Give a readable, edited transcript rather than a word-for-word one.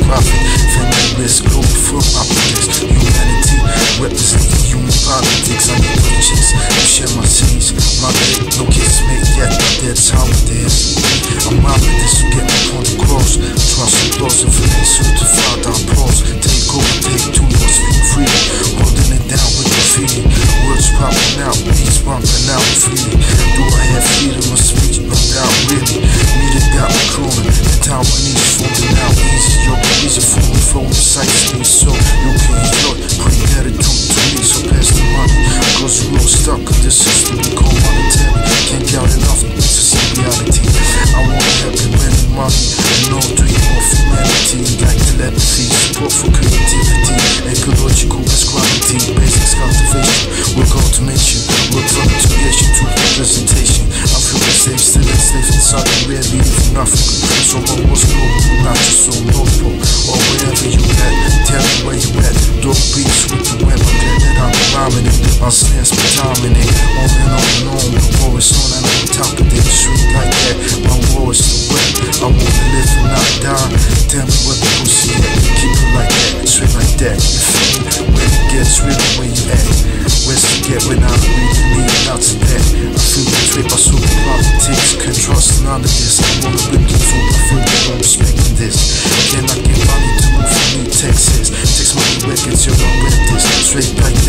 profit. Family risk, global firm operates. Humanity, representing human politics. I need riches, you share my seeds. My bed, no kids made yet, but that's how it is. I'm out of this to get my point across. Trust the thoughts of feeling certified, I pause. Take over, take two, no speak free. Holding it down with the feeling. Words popping out, beats bumping out freely. Do I have freedom of speech? No doubt, really. Media got me crawling. The Taiwanese falling out easy. Yo, easy for me, flowing sightseeing. So you can enjoy, bring gratitude to me. So pass the money, cause the road stuck in this system we call monetary. Can't count enough to see reality. I wanna help you winning money. No dream of humanity. Like telepathy, support for creativity. Ecological equality, basics cultivation. Work automation, work from integration to representation. I feel safe, still enslaved inside the rare leader from Africa. So I was global, not just so notable. Or wherever you at, tell me where you at. Dope beats with the web, I'm glad that I'm rhyming it. My snares be timing it. On and on and on, the war is on and on top of it. Street like that, my war is the way. I wanna live and not die. Tell me what the pussy at. Keep it like that, straight like that. You feel me? When it gets real, where you at? Where's to get when I really need out to that? I feel betrayed by super politics. Can't trust none of this. I wanna rip the food, I feel that I'm respecting this. Can I get money to move from me, Texas? Text money records, you're on rent this. Straight like